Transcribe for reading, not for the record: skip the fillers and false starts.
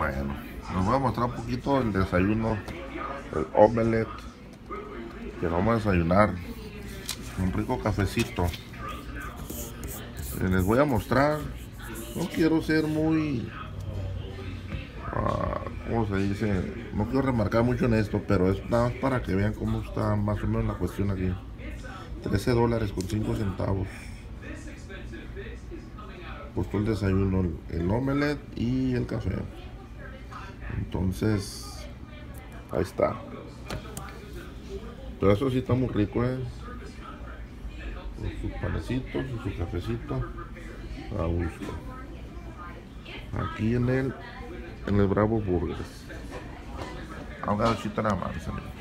Bueno, les voy a mostrar un poquito el desayuno, el omelette que vamos a desayunar. Un rico cafecito. Les voy a mostrar. No quiero ser muy, ¿cómo se dice? No quiero remarcar mucho en esto, pero es nada más para que vean cómo está más o menos la cuestión aquí. $13 con 5 centavos. Costó el desayuno, el omelette y el café. Entonces, ahí está. Pero eso sí está muy rico, con sus panecitos y su cafecito a gusto. Aquí en el Bravo Burgers. I'm gonna shoot that out, man.